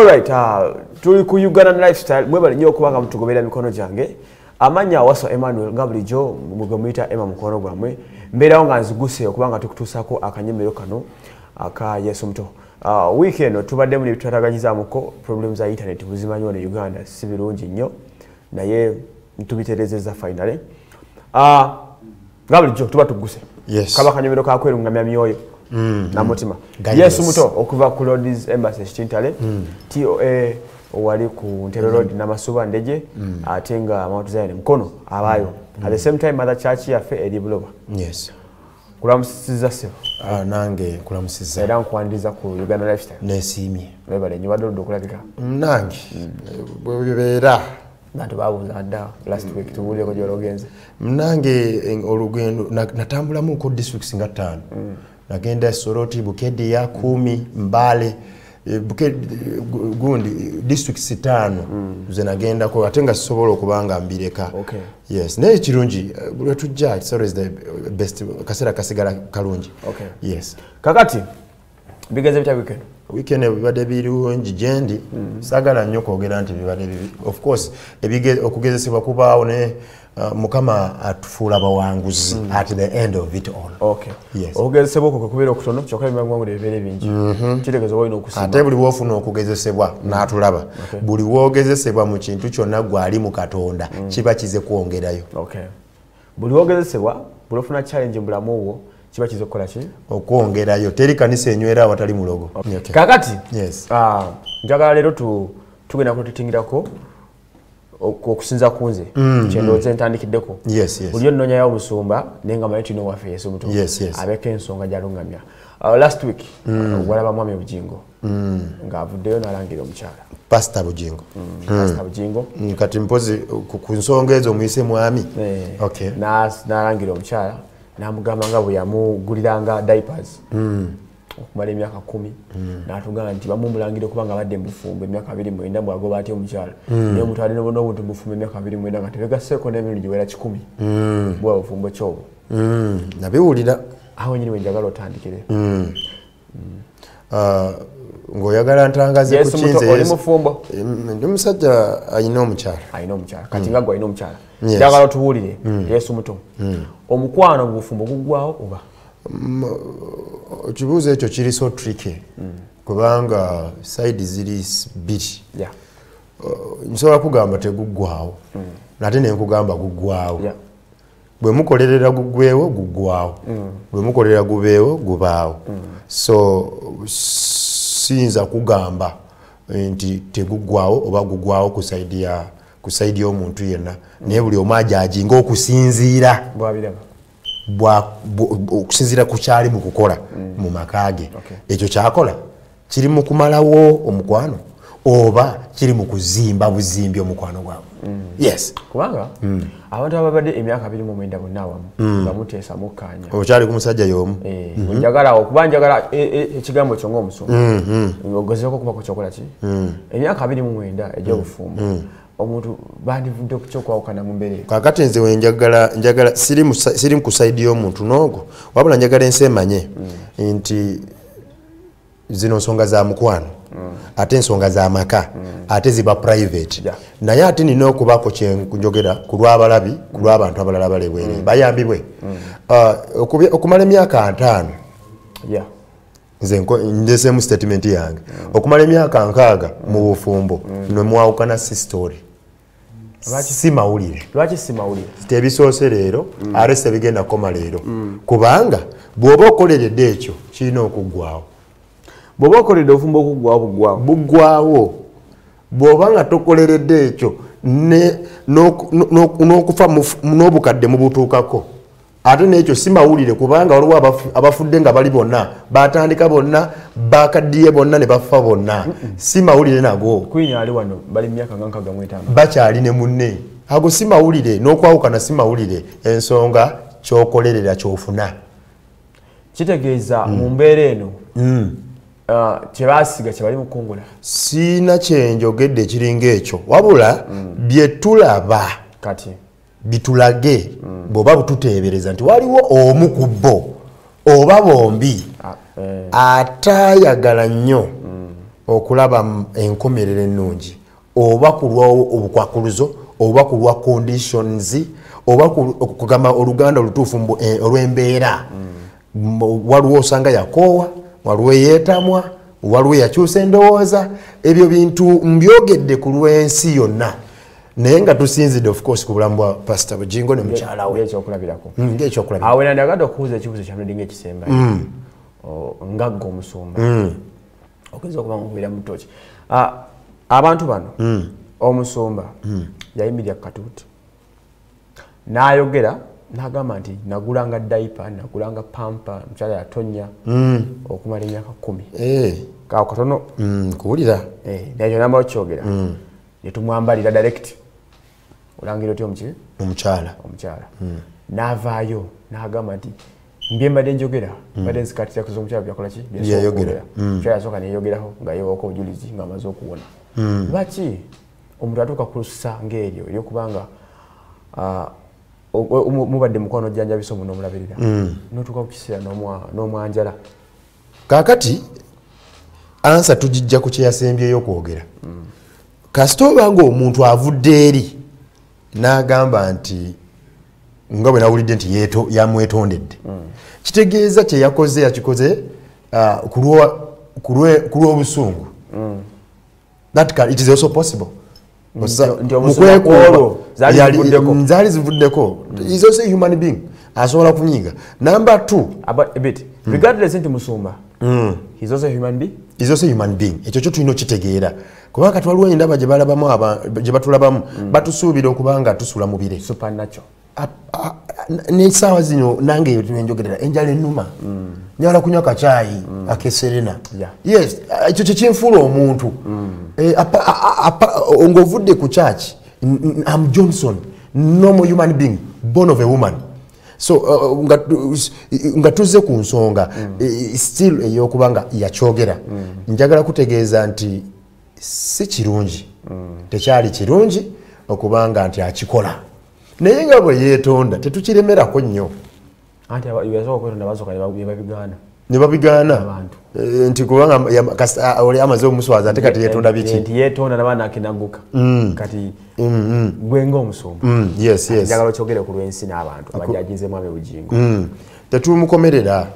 Alright, tuli ku Uganda Lifestyle mwebali nnyo okubanga mutugobera mikono gyange. Amanya Waso Emmanuel nga bulijjo mugomuyita Emma mukono gwamwe. Mbeerawo nga nziguse okubanga tukutuusako akanyemero kano aka Yesu Muto. Weekend tubadde muli bitwataganyizaamuko problems za internet buzimanyi wano Uganda si birungi nnyo naye tubitereezezza finally. Nga bulijjo tuba tuguse. Yes. Kaba akanyemero kakwerungamya myoyo. Na mutima. Yesu Muto okuva ku Lord's Embassy Kitale. TOA wali ku Ntero Road na Masuba Ndeje atenga Mount Zion mkono abayo. At the same time Mother Church yafe eri buloba. Yes. Kulamusiza sebo. Nange kulamusiza. Era nkwandiza ku Uganda Lifestyle. Nesimye. Webale nyo baddo kulabika. Nange. Bwebera. Bantu babuza nda last week tubulye ko jorogenze. Nange olugendo natambulamu ko districts nga 5. Nagenda Soroti, Bukedi ya 10, Mbale, Bukedi gundi districts 5 ze nagenda ko atenga sobola okubanga mbireka. Okay. Yes, ne kirungi tujja it's always the best kasera kasigala kalungi. Okay. Yes. Kakati bigeze bita weekend. Weekend bibadde birungi jendi sagala nnyo kwogera nti bibadde of course okugezesebwa kubaawo ne mukama atufuula bawanguzi at the end of it all. Okay. Yes. Okugezesebwa okwo kubeera okutono kyokka ebimangu bibere bingi. Kitegeeza woyina okusima. Ate buli wofuna okugezesebwa n'atulaba. Buli wogezesebwa mu kintu kyonna gwali mu Katonda kiba kize kwongerayo. Okay. Buli wogezesebwa buli ofuna challenge mbulamu obwo kiba kize kukola ki? Okwongerayo. Teri kanisa enywera awatali mulogo. Okay. Kakati? Yes. Njagala leero tugenda kututitingirako okusinza kunze kyendoze ntandikiddeko. Yes, yes. Buli nnonya ya omusumba nenga mayitu no waffe Yesu Muto. Yes, yes. Abeka ensonga jalungamya. Last week walaba mwami Bujingo nga avuddeyo n'alangira omukyala. Pastor Bujingo. Pastor Bujingo. Kati mpozi ku nsonga ezo muyise mwami. Okay. N'alangira omukyala n'amugamba nga bwe yamuguliranga diapers. Okumala emyaka 10 n'atugamba nti bamumulangire kubanga badde mufumbo emyaka 29 bwagoba ati omukyala naye mutwale n'obuntu mufumbo emyaka 29 nga tebegaseeko n'emirundi giwera 10 bwa bufumbo kyobo nabiwulira awo nyini wenjagala otandikire ng'oyagala ntangaze ku kinze oli mufumbo ndi musajja ayina omukyala kati nga gwe ayina omukyala njagala otuwulire Yesu Muto omukwano mu bufumbo guggwawo oba Chibuze ekyo kiri so tricky kubanga side ziri bit. Yeah. Nsobola kugamba teguggwawo. Nate ne nkugamba guggwawo. Yeah. Bwe mukolerera guggwewo guggwawo. Bwe mukolerera gubeewo gubaawo. So sinza kugamba nti teguggwawo oba guggwawo kusaidia omuntu yenna. Naye buli omu ajajinga okusinziira. Bwabiraba. Okusinziira ku kyali mu kukola mu makage ekyo kyakola kiri mu kumalawo omukwano oba kiri mu kuzimba buzimbi omukwano gwabwe. Yes. Kubanga abantu ababadde emyaka 29 bonna awamu bamuteesa mukkaanya okyali ku musajja y'omu njagala okubanjagala ekigambo kyo ng'omusumba ngogezeeko kuba ku kyokola ki emyaka 29 egy'obufumbo omuntu bandivudde ku kyokwawukana mu mbeera kakati nze wenjagala siri ku side y'omuntu n'ogwo wabula njagala ensi emanye nti zino nsonga za mukwano ate ensonga za maka ate ziba private naye ate nina okubaako kyenjogera ku lw'abalabi ku lw'abantu abalala balebwere bayambibwe okumala emyaka 5 nze ndesemu statement yange okumala emyaka 6 mu bufumbo nemwawukana si story si mawulire. Lwaki si mawulire? Tebisoose leero ate sebigenda koma leero kubanga bw'oba okoleredde ekyo kirina okuggwawo. Bw'oba okoleredde obufumbo okuggwawo buggwawo bw'oba nga tokoleredde ekyo n'okufa n'obukadde mu butuukako ate n'ekyo si mawulire kubanga waliwo abafudde nga bali bonna batandika bonna bakaddiye bonna ne bafa bonna si mawulire nago. Queen ali wano bali myaka 65 bakyali ne munne ago si mawulire n'okwawukana si mawulire ensonga kyokolerera kyofuna kitegeeza mu mbeera eno kyebasiga kyebali mukungula siina kyenjogedde kiringa ekyo wabula byetulaba kati bitulage bw'oba bututeebereza nti waliwo omu ku bo oba bombi atayagala nnyo okulaba enkomerero ennungi oba kulwa obukwakuluzo oba kulwa conditions oba kugamba oluganda olutuufu olw'embeera waliwo osanga yakoowa waliwo yeetamwa waliwo yakyusa endowooza ebyo bintu mbyogedde ku lw'ensi yonna naye nga tusinzidde of course ku bulamu bwa Pastor Bugingo ne mukyala we ng'ekyokulabirako ng'ekyokulabirako awe nandiagenda okubuuza ekibuuzo kya mulidde ng'ekisembayo ngagga omusumba okuyinza okuba ngaokubeera mu ttooki abantu bano omusumba yayimirira ku katuuti n'ayogera n'agamba nti nagulanga daipa nagulanga pampa mukyala yatonya okumala emyaka 10 kawo katono kuwulira naye namala okyogera netumwambalira direct olangira otya omukyala n'avaayo n'agamba nti mbyembadde njogera mbadde nzikatira kuza omukyala byakola ki byayogera omukyala yasooka neyeyogeraho nga yeewako obujulizi ng'amaze okuwona lwaki omuntu atuuka ku lusa ng'eryo eryokubanga mubadde mukwano ojjanjabisa omuntu n'omulabirira n'otuuka ku kiseera n'omwanjala kaakati ansa tugijja ku kyeyasembyeyo okwogera kasita obanga omuntu avudde eri n'agamba nti nga bwe nawulidde nti yamwetondedde kitegeeza kyeyakoze yakikoze ku lw'obusungu it is also possible zaali zivuddeko is also a human being asobola kunyiga number 2 regardless nti musumba he's also a human being is also a human being ekyo kyo tulina okitegeera kubanga kati waliwo endaba gye batulabamu batusuubira okubanga tusula mu bire supernatural n'essaawa zino nange enjogerera enjala ennuma njagala kunywa kacaayi akeserena yes ekyo kyekinfuula omuntu ng'ovudde ku church am Johnson normal human being born of a woman so nga tuzze ku nsonga still ey'okubanga yakyogera njagala kutegeeza nti si kirungi tekyali kirungi okubanga nti akikola naye nga bwe yeetonda tetukiremerako nnyo anti yasooka okwetonda basooka ne babigaana nti kubanga oli amaze omuswaza ate kati yeetonda biki nti yeetonda nabaana akenaguka kati gwe ng'omusumba njagala okyogere ku lw'ensi n'abantu abajajinze Mwami Bugingo tetumukomerera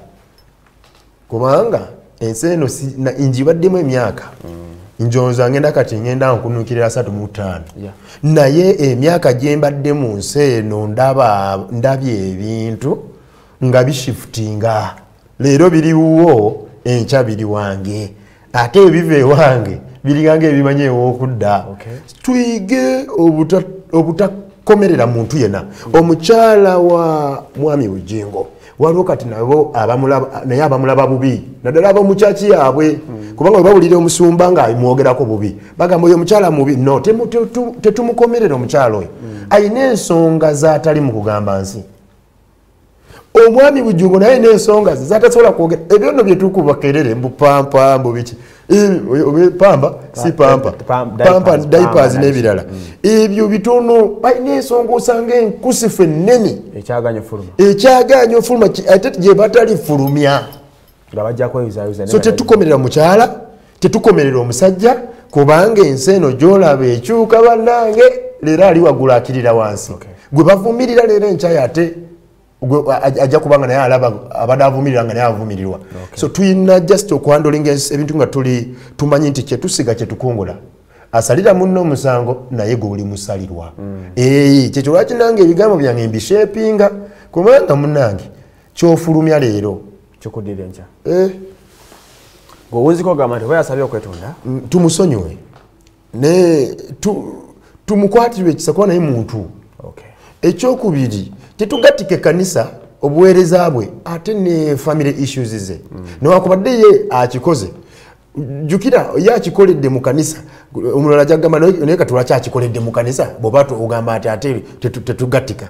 kubanga ensi eno njibaddemu emyaka njonza ngenda kati ngenda nkunukirira 35 naye emyaka gye mbadde mu nsi eno ndabye ebintu nga bishiftinga leero biriwo enkya biri wange ate ebiva ewange biringa ebimanye ew'okudda tuyige obutakomerera muntu yena omukyala wa Mwami Bugingo waliwo kati nabo naye abamulaba bubi naddala ab'omukyaki yaabwe kubanga we bawulira omusumba ng'amwogerako bubi bagamba oyo omukyala mubi no tetumukomerera omukyala oyo ayina ensonga z'atali mu kugamba nsi Omwami Bugingo naye n'ensonga ze zatasobola kwogera ebyo nno bye tukubakerere mbu pampa mbu biki pamba si pampa diapers n'ebirala ebyo bitono balina ensonga osanga enkusifu ennene ekyaganya ofuluma ate gye batali fulumya so tetukomerera mukyala tetukomerera omusajja kubanga ensi eno gy'olaba ekyuka bannange leero ali waggulu akirira wansi gwe bavumirira leero enkyayo ate ajja kubanga naye alaba abadde avumirira nga naye avumirirwa so tuyina just okwandolinga ebintu nga tumanyi nti kyetusiga kyetukongola asalira munno omusango naye gwe oli musalirwa kyekyo lwaki nange ebigambo byange mbishepinga kubanga munnange kyofulumya leero kyokudira enkya gweowunziko ogamba nti oba yasabye okwetonda tumusonyiwe ne tumukwatirwe ekisa kuba naye muntu ekyokubiri tetugattike kanisa obuweereza bwe ate ne family issues ze newakubadde ye akikoze jukira ye akikoledde mu kanisa omulala jagamba naye kati lwaki akikoledde mu kanisa bw'oba ogamba ati ate tetugattika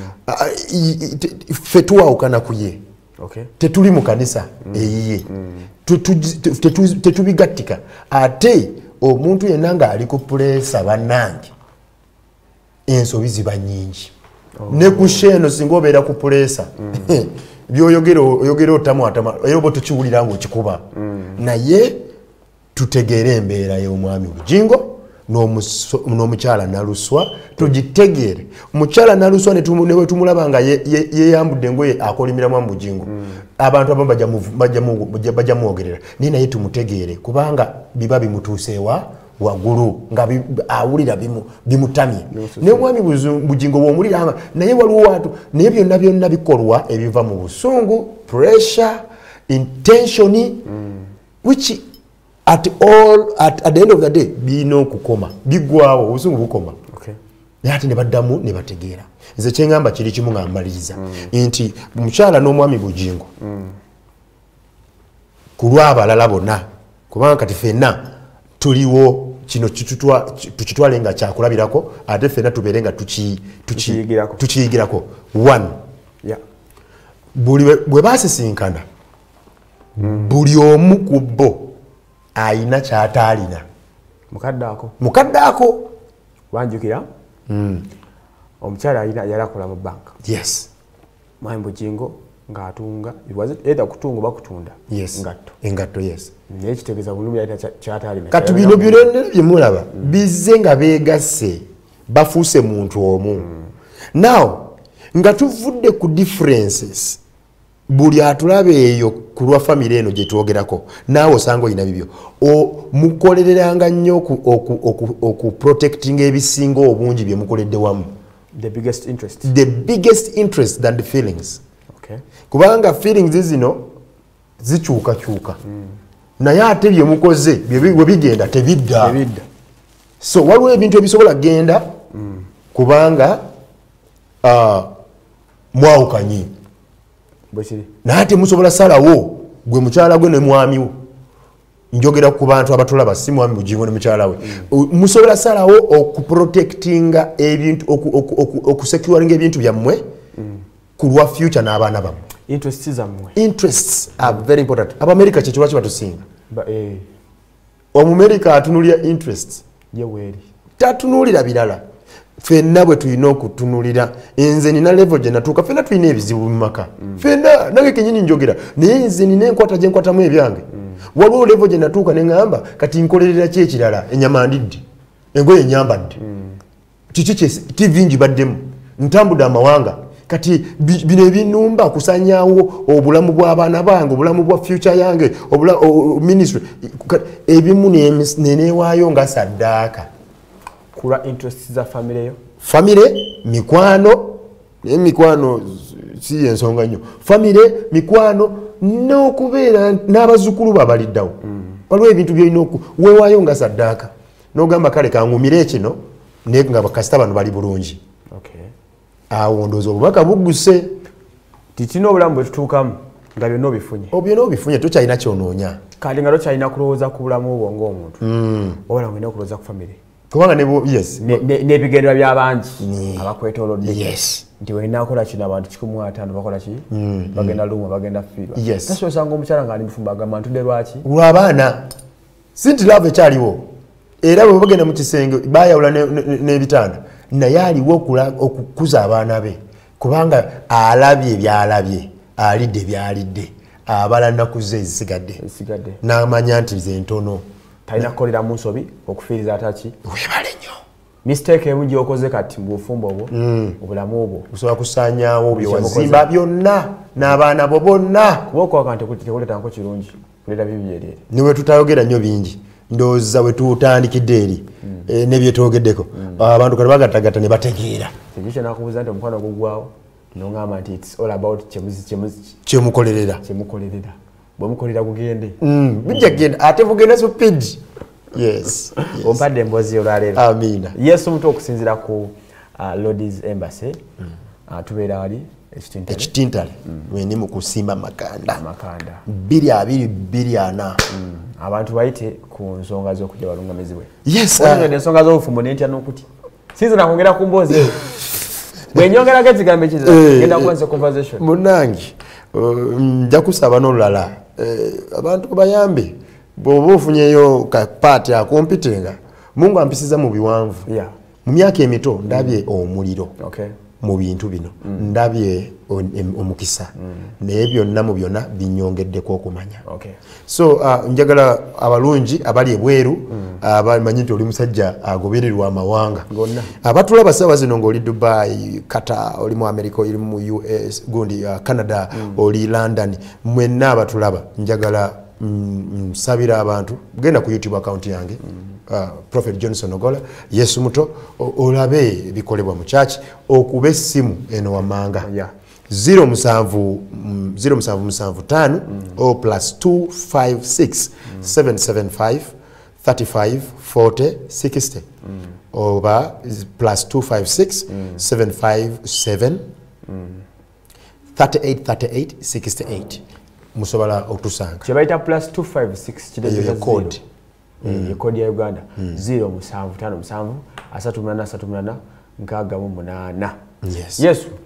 ffe tuwawukana ku ye tetuli mu kanisa eyiye tetubigattika ate omuntu yenna ng'ali ku puleesa bannange ensobi ziba nnyingi ne ku sheeno singa obeera ku puleesa byoyogera otama era oba tokiwulira ng'okikuba naye tutegeere embeera y'omwami Bugingo n'omukyala Naluswa tugitegeere. Omukyala Naluswa ne tumulaba nga yeyambudde engoye akolimiramu Bugingo, abantu abamu bajja mwogerera naye naye tumutegeere kubanga biba bimutuuseewa waggulu nga awulira bimutamye. Naye omwami Bugingo bw'omulira naye waliwo watu naye byonna bikolwa ebiva mu busungu, pressure, intention, which at the end of the day bino kukoma bigwawo obusungu bukoma. Ate ne baddamu ne bategeera. Nze kyengamba kiri kimu nga mmaliriza nti omukyala n'omwami Bugingo ku lw'abalala bonna kubanga kati ffenna tuliwo kino tukitwale nga kyakulabirako ate ffenna tubeere nga tukiyigirako. One, bwe baasisinkana buli omu ku bo ayina kyataalina mukadde ako wanjukira omukyala yali akola mu banka. Yes. Mwami Bugingo ng'atunga either kutunga oba kutunda engatto. Yes. Naye kitegeeza bulumi yalina kyataalina. Kati bino byonna byemulaba bizze nga beegasse bafuuse muntu omu. Now nga tuvudde ku differences buli atulabe eyo ku lwa famire eno gye twogerako naawe osanga olina bibyo mukolereranga nnyo okuprotectinga ebisinga obungi bye mukoledde wamu. The biggest interest than the feelings. Okay. Kubanga feelings zino zikyukakyuka naye ate bye mukoze bwe bigenda tebidda. So waliwo ebintu ebisobola genda kubanga mwawukanye naate musobola salawo gwe mukyala gwe ne mwami wo. Njogera ku bantu abatulaba si mwami Bugingo ne mukyala we. Musobola salawo okuprotectinga ebintu okusecuringa ebintu byammwe ku lwa future n'abaana bammwe. Interests are very important. Abamerika kye kiba kibatusinga. Omumerika atunulira interests tatunulira birala. Ffenna bwe tulina okutunulira nze nina level gye natuuka ffenna tulina ebizibu mu maka ffenna nange kenyini njogera naye nze nina enkwata gye nkwatamu ebyange. Waliwo level gye natuuka ne ŋŋamba kati nkolerera ki ekirala ennyama ndidde engoye nyambadde kiki TV ngibaddemu ntambudde amawanga kati bino ebinumba kusanyaawo obulamu bw'abaana bange obulamu bwa future yange ministry ebimu neneewaayo nga saddaaka kula interests za famire mikwano si ensonga nnyo famire mikwano n'okubeera n'abazzukulu babaliddawo waliwo ebintu byolina weewaayo nga saddaaka n'ogamba kale kanguumire kino naye nga bakasita bano bali bulungi. Awo ndowooza obubaka bugguse tikina obulamu bwe tutuukamu nga byonna obifunye tokyalina kyonoonya kati nga tokyalina kulowooza ku bulamu obwo ng'omuntu wabula ng'olina okulowooza ku famire kubanga n'ebigendera by'abangi abakwetoolodde nti weina akola kino abantu 15 bakola ki bagenda lumu bagenda fiirwa. Naso osanga omukyala ng'ali mufumba agamba ntudde lwaki lw'abaana sinti laavu ekyaliwo era bwe bagenda mu kisenge baayawula n'ebitanda naye aliwo okukuza abaana be kubanga alabye byalabye alidde byalidde abala nnaku ze ezisigadde n'amanya nti ze ntono talina kukolera mu nsobi okufiiriza ataki webale nnyo mistake emu gy'okoze kati mu bufumbo obwo obulamu obwo osobola kusaanyaawo bye wazimba byonna n'abaana bo bonna kuba okwaka nti tekuleetanko kirungi kuleeta bibi byereere niwe tutayogera nnyo bingi ndowooza we tutandikidde eri n'ebyetwogeddeko abantu kati bagattagatta ne bategeera ekyo kyenakubuuza nti omukwano gugwawo noŋŋamba nti its all about kyemukolerera bwe mukolera gugende bijja kgenda ate bugenda supidi. Yes. Ompadde emboozi olwaleero. Amiina. Yesu omuntu okusinziira ku Lord's Embassy tubeera wali ekitintale mwene mu kusimba makanda 224 abantu bayite ku nsonga z'okujja balungamizibwe. Yes. Ensonga z'obufumbo n'entya n'okuti sinzi nakwongera ku mboozi eyo bwenyongerako ekigambo ekizira genda kuwanza conversation munnange nja kusaba n'olulala abantu bayambe bw'oba ofunyeyo kapaati akompitenga Mungu ampisiza mu biwanvu mu myaka emito ndabye omuliro mu bintu bino ndabye omukisa naye byonna mu byonna binyongeddeko okumanya Okay. so njagala abalungi abali ebweru abamanyi nti oli musajja agobererwa amawanga abatulaba saawa zino ng'oli Dubai, Qatar, oli mu America, oli mu US, gundi Canada, oli London, mwenna abatulaba njagala nsabira abantu genda ku YouTube account yange Prophet Johnson Ogola Yesu Muto olabe bikolebwa mu church okube essimu eno wamanga 075 o plus 256 775 35 40 60 oba plus 256 757 38 68 musobola okutusanga kyebayita plus 256 eyo code kodi ya Uganda 075 38 38 yes Yesu